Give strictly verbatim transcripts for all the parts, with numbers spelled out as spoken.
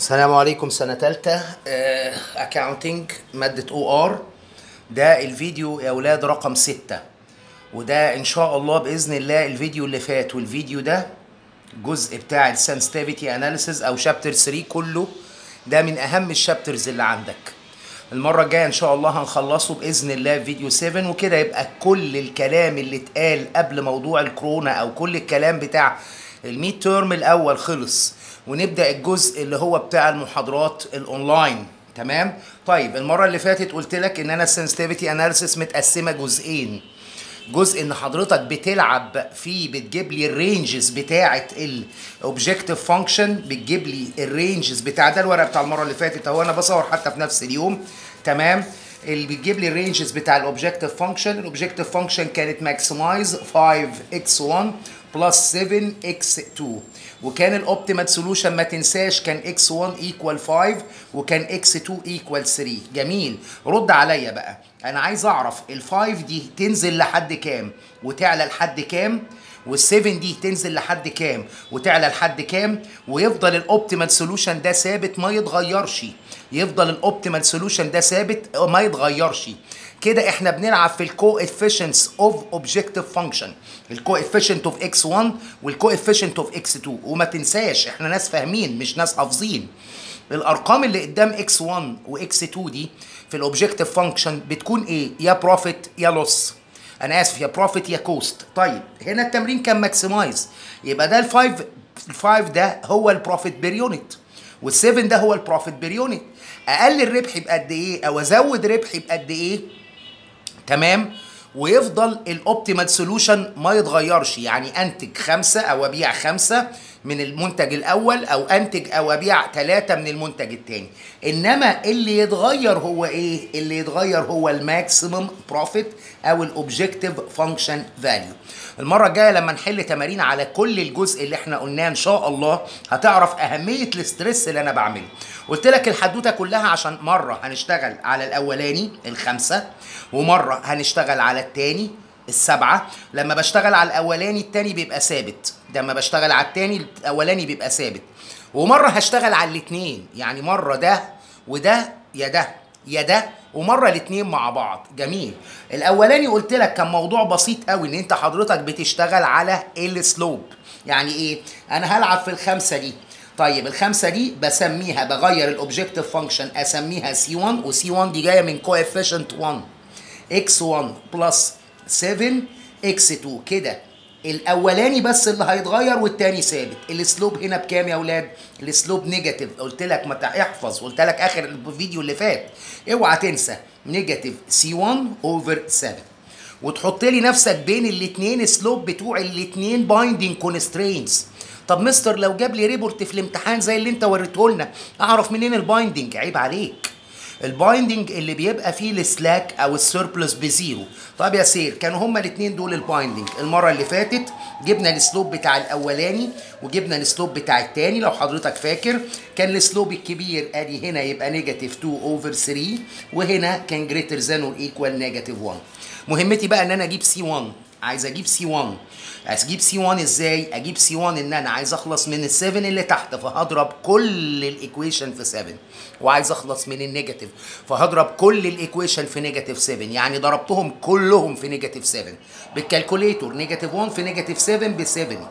السلام عليكم. سنة تالتة اكاونتنج مادة او ار. ده الفيديو يا اولاد رقم ستة، وده ان شاء الله باذن الله الفيديو اللي فات والفيديو ده جزء بتاع السنسيتيفيتي اناليسيز او شابتر ثلاثة كله. ده من اهم الشابترز اللي عندك. المرة الجاية ان شاء الله هنخلصه باذن الله في فيديو سبعة، وكده يبقى كل الكلام اللي اتقال قبل موضوع الكورونا او كل الكلام بتاع الميد تيرم الاول خلص، ونبدأ الجزء اللي هو بتاع المحاضرات الاونلاين. تمام؟ طيب المرة اللي فاتت قلت لك ان انا السنسيتيفيتي اناليسيس متقسمة جزئين. جزء ان حضرتك بتلعب فيه، بتجيب لي الرينجز بتاعه الاوبجكتيف فانكشن، بتجيب لي الرينجز بتاع ده الورق بتاع المره اللي فاتت اهو، انا بصور حتى في نفس اليوم. تمام؟ اللي بتجيب لي الرينجز بتاع الاوبجكتيف فانكشن. الاوبجكتيف فانكشن كانت ماكسمايز خمسة اكس واحد بلس سبعة اكس اتنين، وكان الاوبتيمال سولوشن ما تنساش كان اكس واحد ايكوال خمسة وكان اكس اتنين ايكوال تلاتة. جميل. رد عليا بقى، انا عايز اعرف الفايف دي تنزل لحد كام وتعلى لحد كام، والسفن دي تنزل لحد كام وتعلى لحد كام، ويفضل الاوبتيمال سولوشن ده ثابت ما يتغيرش. يفضل الاوبتيمال سولوشن ده ثابت ما يتغيرش. كده احنا بنلعب في الكوفيشنتس اوف اوبجكتيف فانكشن، الكوفيشنت اوف اكس واحد والكوفيشنت اوف اكس اتنين. وما تنساش احنا ناس فاهمين مش ناس حافظين. الارقام اللي قدام اكس واحد واكس اتنين دي في الاوبجكتيف فانكشن بتكون ايه؟ يا بروفيت يا لوس. انا اسف، يا بروفيت يا كوست. طيب هنا التمرين كان ماكسمايز، يبقى ده الفايف الفايف ده هو البروفيت بير يونت، والسفن ده هو البروفيت بير يونت. اقلل ربحي بقد ايه او ازود ربحي بقد ايه؟ تمام؟ ويفضل الاوبتيمال سولوشن ما يتغيرش. يعني انتج خمسة او ابيع خمسة من المنتج الاول، او انتج او ابيع ثلاثة من المنتج الثاني. انما اللي يتغير هو ايه؟ اللي يتغير هو الماكسيمم بروفيت او الاوبجكتيف فانكشن فاليو. المره الجايه لما نحل تمارين على كل الجزء اللي احنا قلناه ان شاء الله هتعرف اهميه الاسترس اللي انا بعمله. قلت لك الحدوته كلها عشان مره هنشتغل على الاولاني الخمسه، ومره هنشتغل على الثاني السبعه. لما بشتغل على الاولاني الثاني بيبقى ثابت، لما بشتغل على الثاني الاولاني بيبقى ثابت. ومره هشتغل على الاثنين، يعني مره ده وده يا ده يا ده، ومره الاثنين مع بعض. جميل. الاولاني قلت لك كان موضوع بسيط قوي، ان انت حضرتك بتشتغل على السلوب. يعني ايه؟ انا هلعب في الخمسه دي. طيب الخمسه دي بسميها، بغير الاوبجكتيف فانكشن اسميها سي واحد، وسي واحد دي جايه من كوفيشنت واحد اكس واحد بلس سبعة اكس اتنين. كده الاولاني بس اللي هيتغير والتاني ثابت. السلوب هنا بكام يا اولاد؟ السلوب نيجاتيف. قلت لك ما تحفظ، قلت لك اخر الفيديو اللي فات اوعى تنسى نيجاتيف سي واحد اوفر سبعة، وتحط لي نفسك بين الاثنين سلوب بتوع الاثنين بايندينج كونسترينتس. طب مستر لو جاب لي ريبورت في الامتحان زي اللي انت وريته لنا، اعرف منين البايندينج؟ عيب عليك. البايندنج اللي بيبقى فيه السلاك او السيربلس بزيرو. طب يا سير، كانوا هما الاثنين دول البايندنج. المره اللي فاتت جبنا السلوب بتاع الاولاني وجبنا السلوب بتاع الثاني. لو حضرتك فاكر كان السلوب الكبير ادي هنا يبقى نيجاتيف اتنين اوفر تلاتة، وهنا كان جريتر ذان اور ايكوال نيجاتيف واحد. مهمتي بقى ان انا اجيب سي واحد. عايز اجيب سي واحد. اجيب سي واحد ازاي؟ اجيب سي واحد ان انا عايز اخلص من السبعة اللي تحت، فهضرب كل الايكويشن في سبعة. وعايز اخلص من النيجاتيف، فهضرب كل الايكويشن في نيجاتيف سبعة. يعني ضربتهم كلهم في نيجاتيف سبعة بالكالكوليتور. نيجاتيف واحد في نيجاتيف سبعة ب سبعة.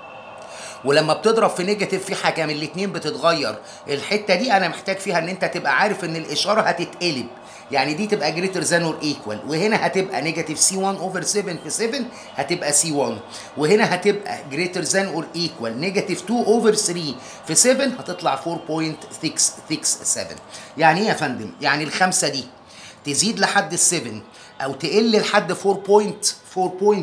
ولما بتضرب في نيجاتيف في حاجه من الاثنين بتتغير. الحته دي انا محتاج فيها ان انت تبقى عارف ان الاشاره هتتقلب. يعني دي تبقى جريتر ذان اور ايكوال، وهنا هتبقى نيجاتيف سي واحد اوفر سبعة في سبعة هتبقى سي واحد، وهنا هتبقى جريتر ذان اور ايكوال نيجاتيف اتنين اوفر تلاتة في سبعة هتطلع أربعة فاصلة ستة ستة سبعة. يعني ايه يا فندم؟ يعني الخمسه دي تزيد لحد السبعة او تقل لحد أربعة فاصلة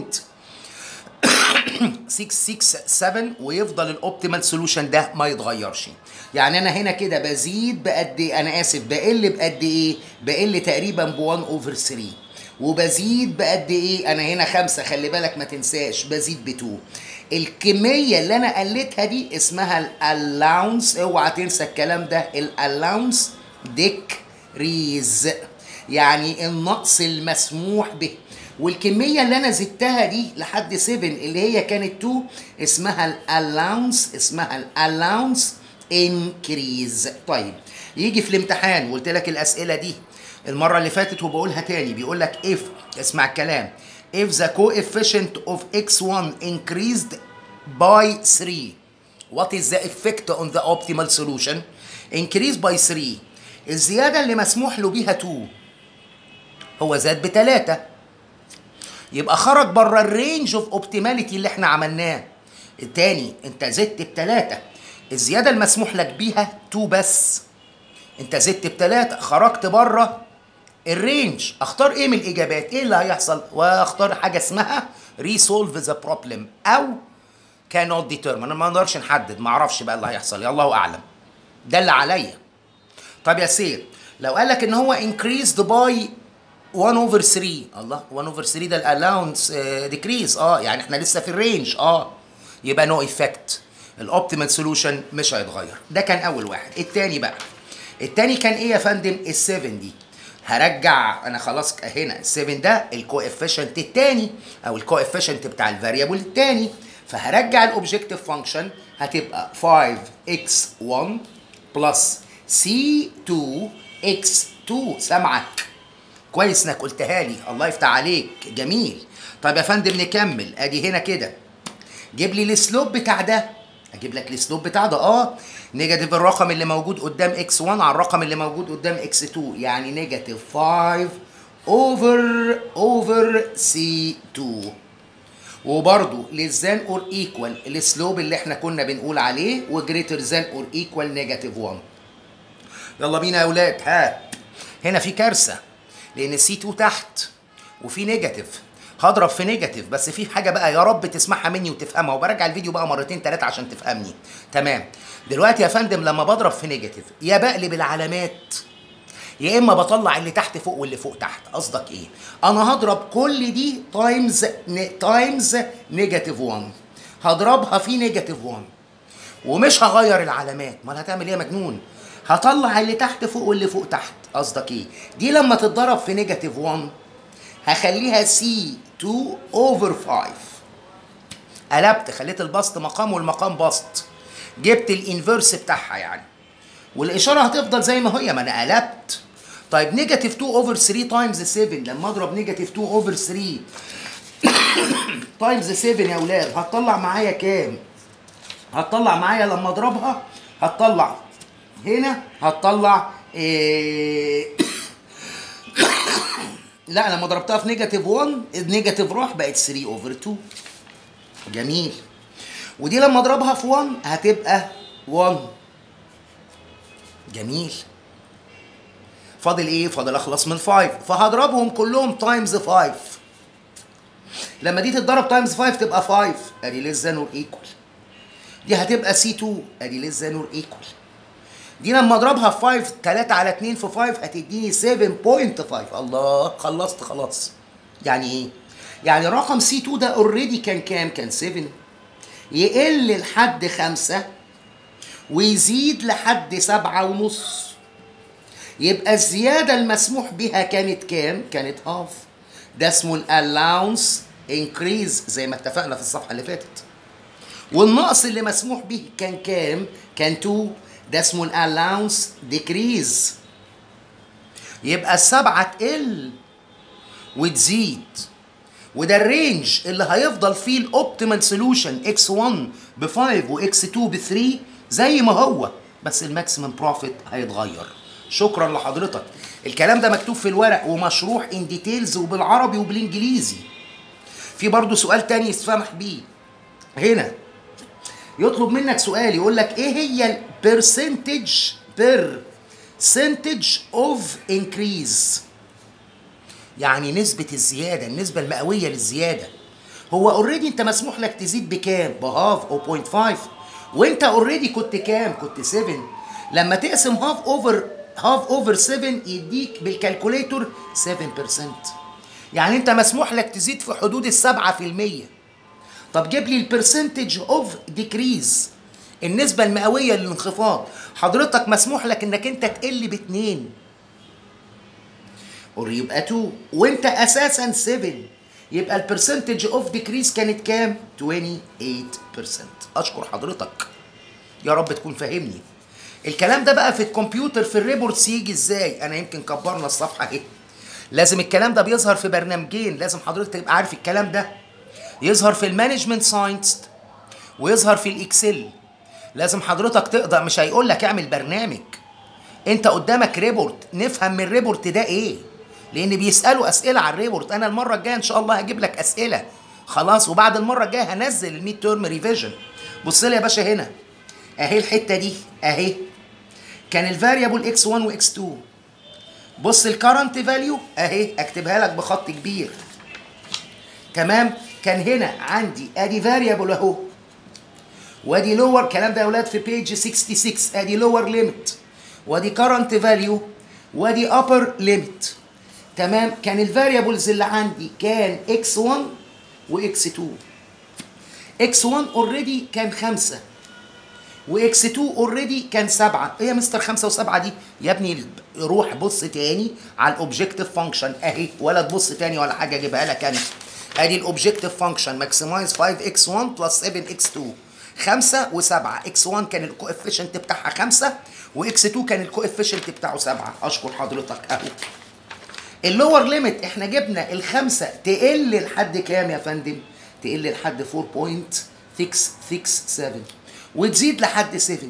ستة ستة سبعة، ويفضل الاوبتيمال سولوشن ده ما يتغيرش. يعني انا هنا كده بزيد بقد ايه؟ انا اسف، بقل بقد ايه؟ بقل تقريبا ب واحد اوفر تلاتة. وبزيد بقد ايه؟ انا هنا خمسة، خلي بالك ما تنساش بزيد ب اتنين. الكميه اللي انا قلتها دي اسمها الالاونس. اوعى تنسى الكلام ده، الالاونس ديكريز، يعني النقص المسموح به. والكميه اللي انا زدتها دي لحد سبعة اللي هي كانت اتنين اسمها الالاونس، اسمها الالاونس increase. طيب يجي في الامتحان وقلت لك الاسئله دي المره اللي فاتت وبقولها تاني، بيقول لك if، اسمع الكلام، if the coefficient of إكس واحد increased by three what is the effect on the optimal solution؟ increase by three، الزياده اللي مسموح له بيها اتنين، هو زاد بتلاتة، يبقى خرج بره الرينج اوف اوبتيماليتي اللي احنا عملناه. التاني انت زدت بتلاتة، الزياده المسموح لك بيها اتنين بس، انت زدت بتلاتة، خرجت بره الرينج. اختار ايه من الاجابات؟ ايه اللي هيحصل؟ واختار حاجه اسمها resolve the problem او cannot determine. انا ما نقدرش نحدد، ما اعرفش بقى اللي هيحصل، يا الله اعلم، ده اللي عليا. طب يا سير لو قال لك ان هو increased by واحد over ثلاثة، الله، واحد over ثلاثة ده الالاونس ديكريز، اه يعني احنا لسه في الرينج، اه يبقى نو ايفكت، الاوبتيمال سولوشن مش هيتغير. ده كان اول واحد. التاني بقى، التاني كان ايه يا فندم؟ السبعة دي هرجع انا خلاص هنا السبعة ده الكوافيشنت التاني او الكوافيشنت بتاع الفاريبل التاني، فهرجع الاوبجكتيف فانكشن هتبقى خمسة إكس واحد بلس سي اتنين إكس اتنين. سامعك كويس انك قلتها لي، الله يفتح عليك، جميل. طيب يا فندم نكمل، ادي هنا كده جيب لي السلوب بتاع ده، اجيب لك السلوب بتاع ده، اه نيجاتيف الرقم اللي موجود قدام إكس واحد على الرقم اللي موجود قدام إكس اتنين، يعني نيجاتيف خمسة اوفر اوفر سي اتنين. وبرضه للزان اور ايكوال السلوب اللي احنا كنا بنقول عليه، وجريتر زان اور ايكوال نيجاتيف واحد. يلا بينا يا اولاد، ها هنا في كارثه لان سي اتنين تحت وفي نيجاتيف، هضرب في نيجاتيف، بس في حاجه بقى يا رب تسمعها مني وتفهمها، وبرجع الفيديو بقى مرتين ثلاثه عشان تفهمني. تمام. دلوقتي يا فندم لما بضرب في نيجاتيف يا بقلب العلامات يا اما بطلع اللي تحت فوق واللي فوق تحت. قصدك ايه؟ انا هضرب كل دي تايمز تايمز نيجاتيف واحد، هضربها في نيجاتيف واحد ومش هغير العلامات. امال هتعمل ايه يا مجنون؟ هطلع اللي تحت فوق واللي فوق تحت. قصدك ايه؟ دي لما تتضرب في نيجاتيف واحد هخليها سي اتنين اوفر خمسة. قلبت، خليت البسط مقام والمقام بسط، جبت الانفيرس بتاعها يعني، والاشاره هتفضل زي ما هي، ما انا قلبت. طيب نيجاتيف اتنين اوفر تلاتة تايمز سبعة، لما اضرب نيجاتيف اتنين اوفر تلاتة تايمز سبعة يا اولاد هتطلع معايا كام؟ هتطلع معايا لما اضربها هتطلع هنا هتطلع إيه لا لما ضربتها في نيجاتيف واحد النيجاتيف راح بقت تلاتة اوفر اتنين. جميل. ودي لما اضربها في واحد هتبقى واحد. جميل. فاضل ايه؟ فاضل اخلص من خمسة، فهضربهم كلهم تايمز خمسة. لما دي تتضرب تايمز خمسة تبقى خمسة، ادي ليس ذان اور ايكوال. دي هتبقى سي اتنين، ادي ليس ذان اور ايكوال. دي لما اضربها في خمسة، تلاتة على اتنين في خمسة هتديني سبعة فاصلة خمسة. الله، خلصت خلاص. يعني ايه؟ يعني رقم سي اتنين ده اوريدي كان كام؟ كان سبعة، يقل لحد خمسة ويزيد لحد سبعة ونص، يبقى الزيادة المسموح بها كانت كام؟ كانت هاف. ده اسمه الالاونس انكريز زي ما اتفقنا في الصفحة اللي فاتت. والنقص اللي مسموح به كان كام؟ كان اتنين، ده اسمه الالاونس ديكريز. يبقى السبعة تقل وتزيد، وده الرينج اللي هيفضل فيه الاوبتيمال سولوشن إكس واحد ب خمسة وإكس اتنين ب تلاتة زي ما هو، بس الماكسيمم بروفيت هيتغير. شكرا لحضرتك. الكلام ده مكتوب في الورق ومشروح ان ديتيلز وبالعربي وبالانجليزي. في برضه سؤال تاني يسمح بيه هنا، يطلب منك سؤال يقول لك ايه هي البرسنتج برسنتج اوف انكريز، يعني نسبة الزيادة، النسبة المئوية للزيادة. هو اوريدي انت مسموح لك تزيد بكام؟ بهاف او صفر فاصلة خمسة، وانت اوريدي كنت كام؟ كنت سبعة. لما تقسم هاف اوفر هاف اوفر سبعة يديك بالكالكوليتور سبعة بالمية، يعني انت مسموح لك تزيد في حدود السبعة في المية. طب جيب لي البرسنتج اوف ديكريز، النسبة المئوية للانخفاض. حضرتك مسموح لك انك انت تقل باتنين، يبقى اتنين، وانت اساسا سبعة، يبقى البرسنتج اوف ديكريز كانت كام؟ تمانية وعشرين بالمية. اشكر حضرتك، يا رب تكون فاهمني. الكلام ده بقى في الكمبيوتر في الريبورتس يجي ازاي؟ انا يمكن كبرنا الصفحه اهي. لازم الكلام ده بيظهر في برنامجين، لازم حضرتك تبقى عارف الكلام ده. يظهر في المانجمنت ساينس ويظهر في الاكسل. لازم حضرتك تقدر، مش هيقول لك اعمل برنامج، انت قدامك ريبورت، نفهم من الريبورت ده ايه، لان بيسالوا اسئله على الريبورت. انا المره الجايه ان شاء الله هجيب لك اسئله خلاص، وبعد المره الجايه هنزل الميد تيرم ريفيجن. بص لي يا باشا هنا اهي الحته دي اهي، كان الفاريبل اكس واحد واكس اتنين. بص الكرنت فاليو اهي، اكتبها لك بخط كبير تمام. كان هنا عندي ادي فاريبل اهو، وادي لور، الكلام ده يا اولاد في بيج ستة وستين، ادي لور ليميت وادي كرنت فاليو وادي ابر ليميت تمام. كان الفاريبلز اللي عندي كان اكس واحد واكس اتنين. اكس واحد اوريدي كان خمسة واكس اتنين اوريدي كان سبعة. ايه يا مستر خمسة وسبعة دي؟ يا ابني روح بص تاني على الاوبجكتيف فانكشن اهي، ولا تبص تاني ولا حاجه، اجيبها لك انا. ادي الاوبجكتيف فانكشن ماكسمايز خمسة اكس واحد بلس سبعة اكس اتنين. خمسة و7، اكس واحد كان الكوفيشنت بتاعها خمسة واكس اتنين كان الكوفيشنت بتاعه سبعة. اشكر حضرتك اهو. اللور ليميت احنا جبنا الخمسه تقل لحد كام يا فندم؟ تقل لحد أربعة فاصلة ستة ستة سبعة وتزيد لحد سبعة،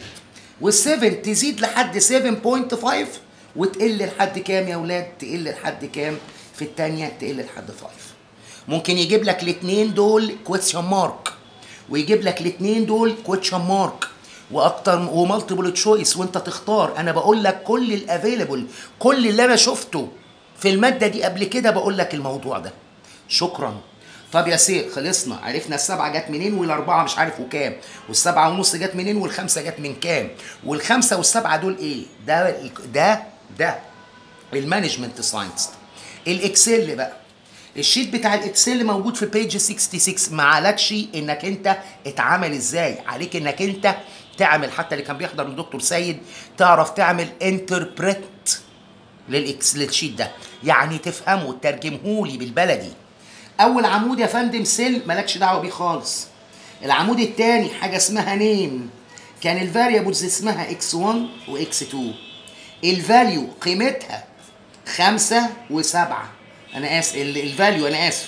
وال7 تزيد لحد سبعة فاصلة خمسة وتقل لحد كام يا اولاد؟ تقل لحد كام؟ في الثانيه تقل لحد خمسة. ممكن يجيب لك الاثنين دول كويستشن مارك، ويجيب لك الاثنين دول كويستشن مارك واكتر ومالتيبل تشويس، وانت تختار. انا بقول لك كل الافيلبل، كل اللي انا شفته في الماده دي قبل كده بقول لك الموضوع ده. شكرا. طب يا سير خلصنا، عرفنا السبعه جت منين والاربعه مش عارف وكام، والسبعه ونص جت منين والخمسه جت من كام، والخمسه والسبعه دول ايه؟ ده ده ده المانجمنت ساينس. الاكسل بقى، الشيت بتاع الاكسل موجود في بيج ستة وستين. ما عليكش انك انت اتعامل ازاي، عليك انك انت تعمل، حتى اللي كان بيحضر الدكتور سيد تعرف تعمل انتربريت للاكس للشيت ده، يعني تفهمه وتترجمه لي بالبلدي. اول عمود يا فندم سيل مالكش دعوه بيه خالص. العمود الثاني حاجه اسمها نيم، كان الفاريبلز اسمها اكس واحد واكس اتنين. الفاليو قيمتها خمسة وسبعة، انا اسف الفاليو انا اسف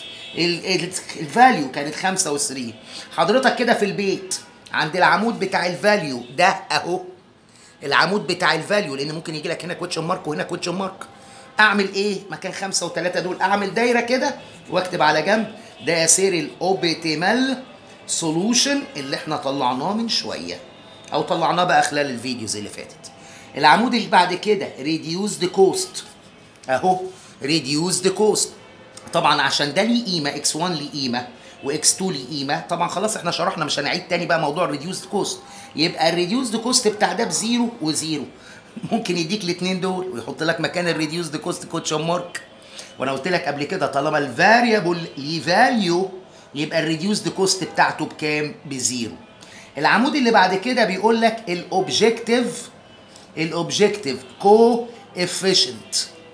الفاليو كانت خمسة وثلاثين. حضرتك كده في البيت عند العمود بتاع الفاليو ده اهو، العمود بتاع الفاليو، لان ممكن يجي لك هنا كويتشن مارك وهنا كويتشن مارك. اعمل ايه مكان خمسة وثلاثة دول؟ اعمل دايره كده واكتب على جنب ده يا سير الاوبتيمال سولوشن اللي احنا طلعناه من شويه، او طلعناه بقى خلال الفيديوز اللي فاتت. العمود اللي بعد كده ريديوسد كوست اهو، ريديوسد كوست. طبعا عشان ده ليه قيمه، اكس واحد ليه قيمه واكس اتنين ليه قيمه، طبعا خلاص احنا شرحنا مش هنعيد تاني بقى موضوع الريديوسد كوست. يبقى الريديوسد كوست بتاع ده بزيرو وزيرو، ممكن يديك الاثنين دول ويحط لك مكان الريديوسد كوست كوتشن مارك. وانا قلت لك قبل كده طالما الفاريبل ليه فاليو يبقى الريديوسد كوست بتاعته بكام؟ بزيرو. العمود اللي بعد كده بيقول لك الاوبجكتيف الاوبجكتيف كو افيشنت.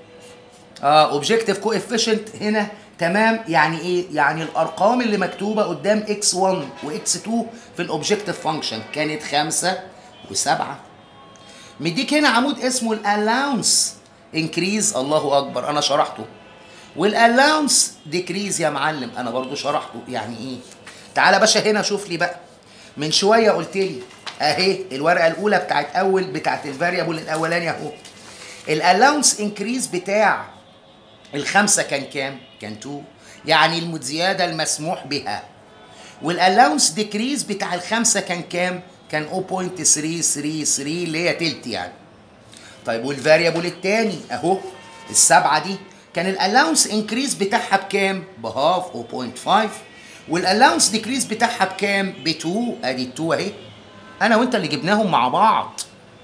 اه اوبجكتيف كو افيشنت هنا تمام، يعني ايه؟ يعني الارقام اللي مكتوبه قدام اكس واحد واكس اتنين في الاوبجكتيف فانكشن كانت خمسة وسبعة. مديك هنا عمود اسمه الالاونس انكريز، الله اكبر انا شرحته، والالاونس ديكريز يا معلم انا برضو شرحته. يعني ايه؟ تعالى باشا هنا شوف لي بقى، من شويه قلت لي اهي الورقه الاولى بتاعت اول بتاعت الفاريبل الاولاني اهو، الالاونس انكريز بتاع الخمسه كان كام؟ كان اتنين، يعني الزياده المسموح بها. والالاونس ديكريز بتاع الخمسه كان كام؟ كان صفر فاصلة تلاتة تلاتة تلاتة اللي هي تلت يعني. طيب والفاريبل الثاني اهو السبعه دي كان الالاونس انكريز بتاعها بكام؟ بهاف صفر فاصلة خمسة، والالاونس ديكريز بتاعها بكام؟ ب اتنين. ادي اتنين اهي، انا وانت اللي جبناهم مع بعض.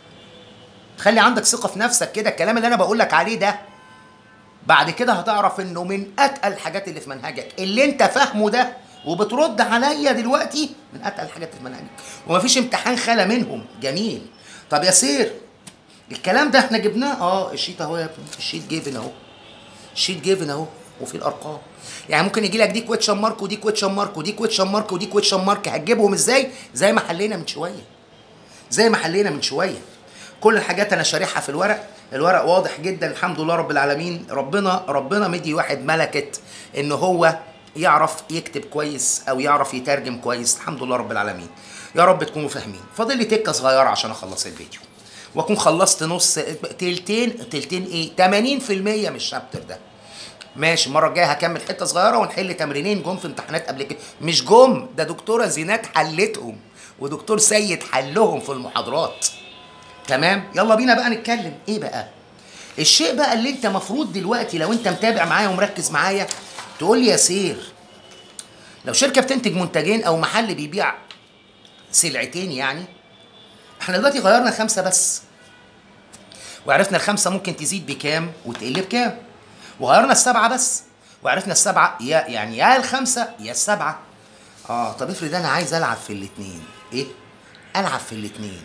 خلي عندك ثقه في نفسك كده، الكلام اللي انا بقول لك عليه ده بعد كده هتعرف انه من اتقل الحاجات اللي في منهجك، اللي انت فاهمه ده وبترد عليا دلوقتي من اتقل الحاجات اللي في منهجك، ومفيش امتحان خلا منهم. جميل. طب يا سير الكلام ده احنا جبناه، اه الشيت اهو يا ابني، الشيت جيفن اهو، الشيت جيفن اهو وفي الارقام. يعني ممكن يجي لك دي كويتشن مارك ودي كويتشن مارك ودي كويتشن مارك ودي كويتشن مارك، هتجيبهم ازاي؟ زي ما حلينا من شويه. زي ما حلينا من شويه. كل الحاجات انا شارحها في الورق، الورق واضح جدا الحمد لله رب العالمين. ربنا ربنا مدي واحد ملكه ان هو يعرف يكتب كويس او يعرف يترجم كويس، الحمد لله رب العالمين. يا رب تكونوا فاهمين. فاضل لي تكه صغيره عشان اخلص الفيديو واكون خلصت نص تلتين تلتين ايه ثمانين في المية من الشابتر ده. ماشي، المره الجايه هكمل حته صغيره ونحل تمرينين جم في امتحانات قبل كده. مش جم، ده دكتوره زينات حلتهم ودكتور سيد حلهم في المحاضرات. تمام، يلا بينا بقى نتكلم. ايه بقى الشيء بقى اللي انت مفروض دلوقتي لو انت متابع معايا ومركز معايا تقول لي يا سير، لو شركه بتنتج منتجين او محل بيبيع سلعتين، يعني احنا دلوقتي غيرنا خمسه بس وعرفنا الخمسه ممكن تزيد بكام وتقل بكام، وغيرنا السبعه بس وعرفنا السبعه يا يعني يا الخمسه يا السبعه. اه طب افرض انا عايز العب في الاثنين. ايه العب في الاثنين؟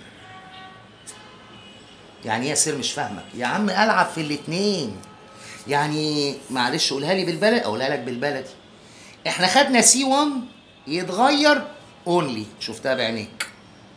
يعني ايه يا سير؟ مش فاهمك يا عم. العب في الاثنين يعني معلش قولها لي بالبلدي، اقولها لك بالبلدي. احنا خدنا سي واحد يتغير اونلي، شفتها بعينيك،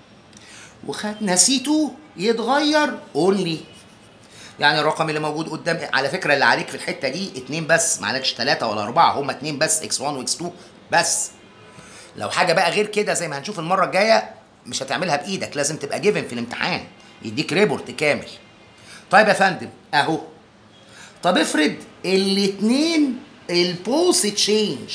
وخدنا سي اتنين يتغير اونلي. يعني الرقم اللي موجود قدام، على فكره اللي عليك في الحته دي اتنين بس، معلكش ثلاثه ولا اربعه، هما اتنين بس، اكس واحد واكس اتنين بس. لو حاجه بقى غير كده زي ما هنشوف المره الجايه مش هتعملها بايدك، لازم تبقى جيفن في الامتحان يديك ريبورت كامل. طيب يا فندم اهو. طب افرض الاتنين البوس تشينج،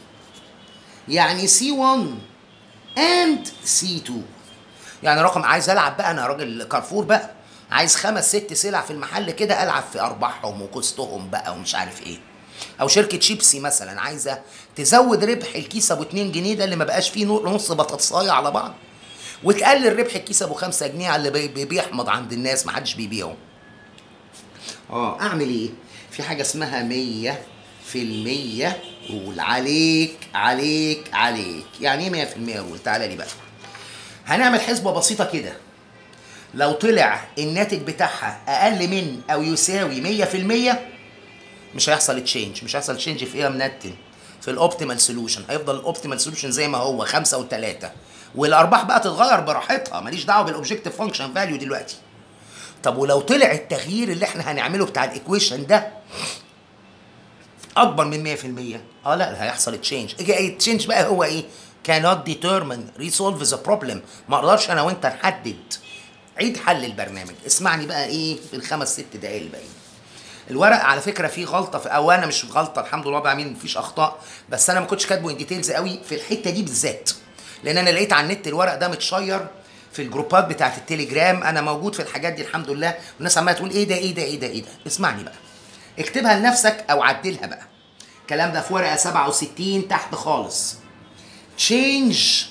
يعني سي واحد اند سي اتنين، يعني رقم عايز العب بقى، انا راجل كارفور بقى، عايز خمس ست سلع في المحل كده العب في ارباحهم وكوستهم بقى ومش عارف ايه. او شركه شيبسي مثلا عايزه تزود ربح الكيس ابو اتنين جنيه ده اللي ما بقاش فيه نص بطاطسايه على بعض، وتقلل ربح الكيس ابو خمسة جنيه على اللي بي- بيحمض عند الناس ما حدش بيبيعه. اه اعمل ايه؟ في حاجه اسمها مية في المية رول. عليك عليك عليك. يعني ايه مية في المية رول؟ تعالى لي بقى. هنعمل حسبه بسيطه كده. لو طلع الناتج بتاعها اقل من او يساوي مية في المية مش هيحصل تشينج. مش هيحصل تشينج في ايه يا منتن؟ في الاوبتيمال سوليوشن. هيفضل الاوبتيمال سوليوشن زي ما هو خمسة وتلاتة، والارباح بقى تتغير براحتها، ماليش دعوه بالاوبجكتيف فانكشن فاليو دلوقتي. طب ولو طلع التغيير اللي احنا هنعمله بتاع الايكويشن ده اكبر من مية في المية، اه لا هيحصل تشينج. التشينج بقى هو ايه؟ cannot determine resolve the problem. ما اقدرش انا وانت نحدد. عيد حل البرنامج. اسمعني بقى ايه في الخمس ست دقايق اللي باقيين. الورق على فكره فيه غلطه في، او انا مش غلطه الحمد لله بقى مين مفيش اخطاء، بس انا ما كنتش كاتبه ان ديتيلز قوي في الحته دي بالذات، لان انا لقيت على النت الورق ده متشير في الجروبات بتاعت التليجرام. انا موجود في الحاجات دي الحمد لله، والناس عماله تقول ايه ده ايه ده ايه ده ايه ده. اسمعني بقى، اكتبها لنفسك او عدلها بقى. الكلام ده في ورقه سبعة وستين تحت خالص. change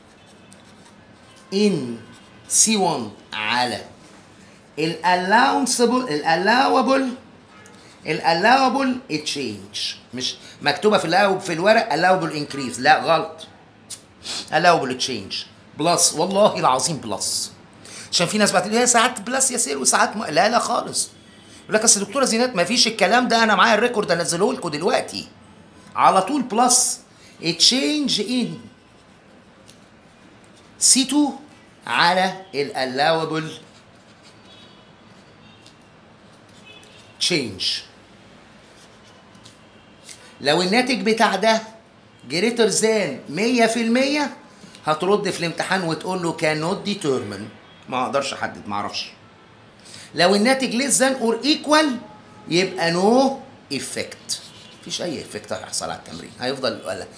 in سي واحد على الالlowanceable الallowable الallowable change. مش مكتوبه في الأو في الورق allowable increase، لا غلط. allowable change بلس، والله العظيم بلس. عشان في ناس بقى تقول ساعات بلس يا سير وساعات م... لا لا خالص. يقول لك اصل دكتوره زينات ما فيش الكلام ده، انا معايا الريكورد انزله لكم دلوقتي على طول. بلس تشينج ان سي اتنين على الallowable change. لو الناتج بتاع ده جريتر ذان مية في المية هترد في الامتحان وتقول له cannot determine، ما اقدرش احدد، ما اعرفش. لو الناتج less than or equal يبقى no effect، مفيش اي افكت هيحصل على التمرين، هيفضل ولا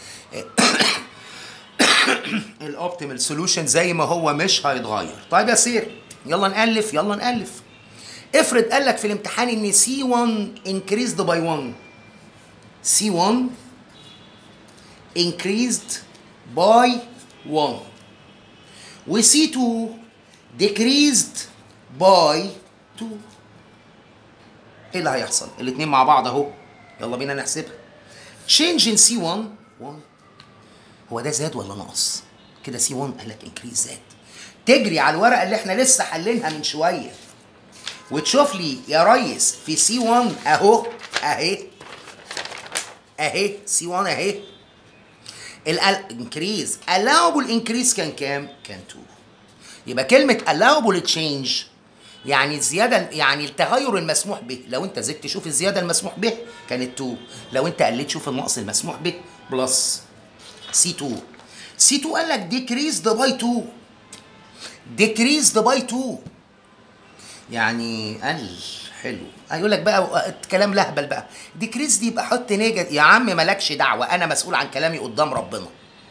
الاوبتيمال سوليوشن زي ما هو مش هيتغير. طيب يا سير يلا نألف يلا نألف. افرض قال لك في الامتحان ان سي واحد increased by واحد، سي واحد increased by واحد و سي اتنين decreased by اتنين، ايه اللي هيحصل؟ الاثنين مع بعض اهو، يلا بينا نحسبها. change in سي واحد واحد، هو ده زاد ولا نقص؟ كده سي واحد قال لك انكريز زاد. تجري على الورقه اللي احنا لسه حلينها من شويه وتشوف لي يا ريس في سي واحد اهو، اهي اهي سي واحد اهي الانكريز allowable انكريز كان كام؟ كان اتنين. يبقى كلمه allowable change يعني الزياده، يعني التغير المسموح به. لو انت زدت شوف الزياده المسموح به كانت اتنين، لو انت قلت شوف النقص المسموح به بلس سي اتنين. سي اتنين قال لك decreased by اتنين، decreased by اتنين يعني قل. حلو. هيقول لك بقى كلام لهبل بقى، ديكريز دي يبقى حط نيجاتيف. يا عم مالكش دعوه، انا مسؤول عن كلامي قدام ربنا.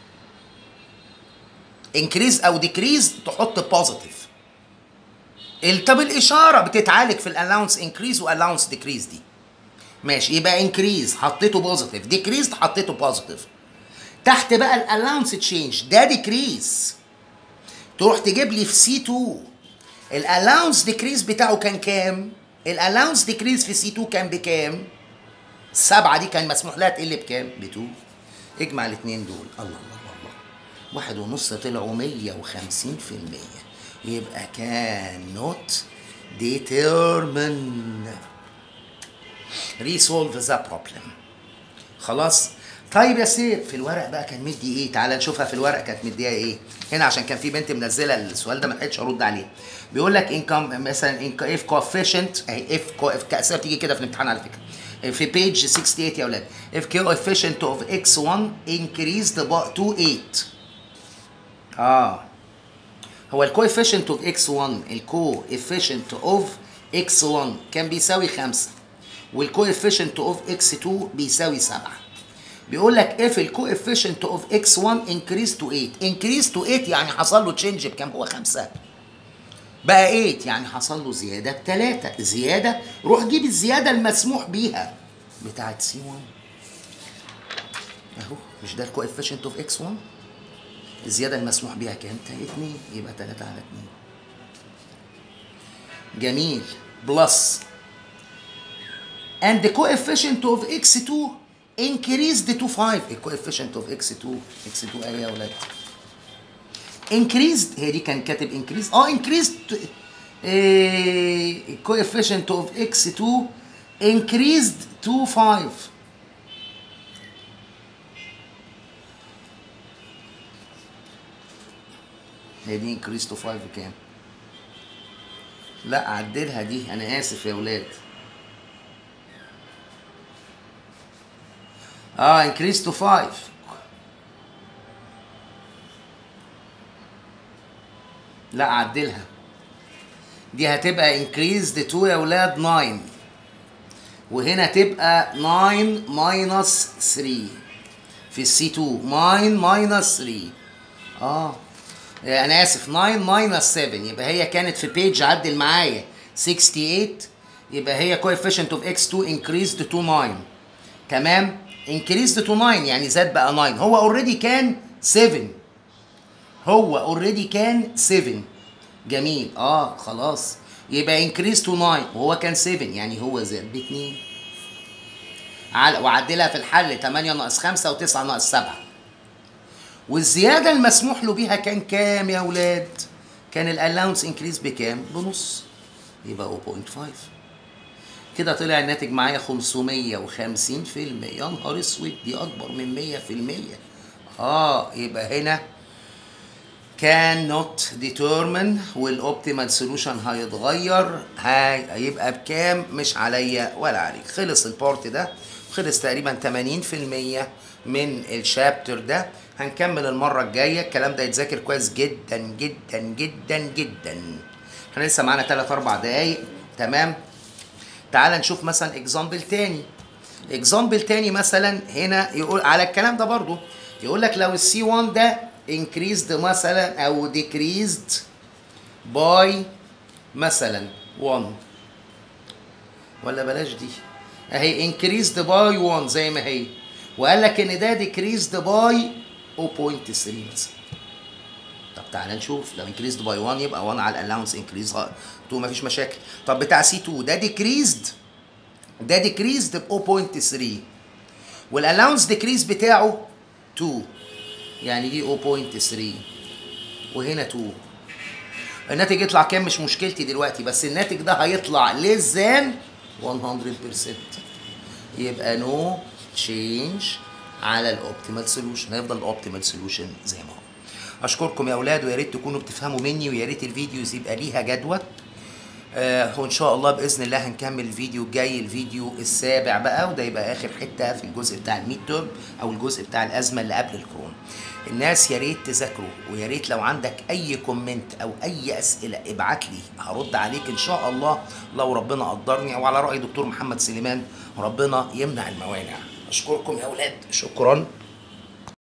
انكريز او ديكريز تحط بوزيتيف. طب الاشاره بتتعالج في الالاونس انكريز والاونس ديكريز دي. ماشي، يبقى انكريز حطيته بوزيتيف، ديكريز حطيته بوزيتيف. تحت بقى الالاونس تشينج ده ديكريز، تروح تجيب لي في سي اتنين الالاونس ديكريز بتاعه كان كام؟ الالاونس ديكريز في سي اتنين كان بكام؟ السبعه دي كان مسموح لها تقل بكام؟ ب اتنين. اجمع الاثنين دول، الله الله الله، واحد ونص طلعوا مية وخمسين في المية. يبقى كان نوت determine resolve the problem. خلاص. طيب يا سيف في الورق بقى كان مدي ايه؟ تعالى نشوفها في الورق كانت مديها ايه؟ هنا عشان كان في بنت منزله السؤال ده ما لحقتش ارد عليه. بيقول لك انكم مثلا if coefficient اهي if كاسئله بتيجي كده في الامتحان على فكره في بيج ثمانية وستين يا اولاد. if coefficient of اكس واحد increased by تمانية. اه هو الكوفيشنت اوف اكس واحد الكوفيشنت اوف اكس واحد كان بيساوي خمسة والكوفيشنت اوف اكس اتنين بيساوي سبعة. بيقول لك if الكوفيشنت اوف اكس واحد increase to تمانية، increase to تمانية يعني حصل له تشينج بكام؟ هو خمسة بقى تمانية يعني حصل له زياده بتلاتة. زياده، روح جيب الزياده المسموح بيها بتاعت سي واحد اهو. مش ده الكوفيشنت اوف اكس واحد؟ الزياده المسموح بيها كام؟ اتنين، يبقى تلاتة على اتنين. جميل. بلس and the coefficient of اكس اتنين increased to خمسة. الكوفيشنت اوف اكس اتنين اكس اتنين اهي يا اولاد increased، هي دي كان كاتب increased اه increased ايه coefficient of اكس اتنين increased to خمسة. هي دي increased to خمسة بكام؟ لا عدلها دي، انا اسف يا ولاد. اه increased to خمسة. لا عدلها دي، هتبقى increased to يا ولاد تسعة، وهنا تبقى تسعة minus تلاتة في السي اتنين. تسعة minus تلاتة اه انا اسف تسعة minus سبعة. يبقى هي كانت في بيج عدل معايا تمانية وستين، يبقى هي coefficient of اكس اتنين increased to تسعة. تمام. increased to تسعة يعني زاد بقى تسعة. هو اوريدي كان سبعة، هو اوريدي كان سبعة. جميل. اه خلاص، يبقى increased to تسعة وهو كان سبعة يعني هو زاد ب اتنين. وعدلها في الحل تمانية ناقص خمسة و9 ناقص سبعة. والزياده المسموح له بيها كان كام يا اولاد؟ كان الالاونس انكريز بكام؟ بنص، يبقى صفر فاصلة خمسة. كده طلع الناتج معايا خمسمية وخمسين في المية. يا نهار اسود، دي اكبر من مية في المية. اه يبقى هنا كان نوت ديترمن والاوبتيمال سولوشن هيتغير. هيبقى بكام؟ مش عليا ولا عليك. خلص البارت ده، خلص تقريبا تمانين في المية من الشابتر ده. هنكمل المره الجايه. الكلام ده يتذاكر كويس جدا جدا جدا جدا. احنا لسه معانا تلات اربع دقايق. تمام. تعال نشوف مثلا اكزامبل تاني. اكزامبل تاني مثلا هنا يقول على الكلام ده برضو، يقول لك لو السي واحد ده increased مثلا او decreased by مثلا واحد، ولا بلاش دي اهي increased by واحد زي ما هي، وقال لك ان ده decreased by صفر فاصلة تلاتة مثلا. طب تعالى نشوف. لو increased by واحد يبقى واحد على الالاونس increase اتنين، مفيش مشاكل. طب بتاع سي اتنين ده decreased، ده decreased ب صفر فاصلة تلاتة والالاونس decrease بتاعه اتنين، يعني دي صفر فاصلة تلاتة وهنا اتنين. الناتج يطلع كام مش مشكلتي دلوقتي، بس الناتج ده هيطلع less than مية بالمية. يبقى no change على الاوبتيمال سولوشن، هيفضل الاوبتيمال سولوشن زي ما هو. اشكركم يا اولاد، ويا ريت تكونوا بتفهموا مني، ويا ريت الفيديوز يبقى ليها جدوى. آه وان شاء الله باذن الله هنكمل الفيديو الجاي، الفيديو السابع بقى، وده يبقى اخر حته في الجزء بتاع الميد تيرم او الجزء بتاع الازمه اللي قبل الكورونا. الناس يا ريت تذاكروا، ويا ريت لو عندك اي كومنت او اي اسئله ابعت لي، هرد عليك ان شاء الله لو ربنا قدرني، او على راي دكتور محمد سليمان ربنا يمنع الموانع. اشكركم يا اولاد، شكرا.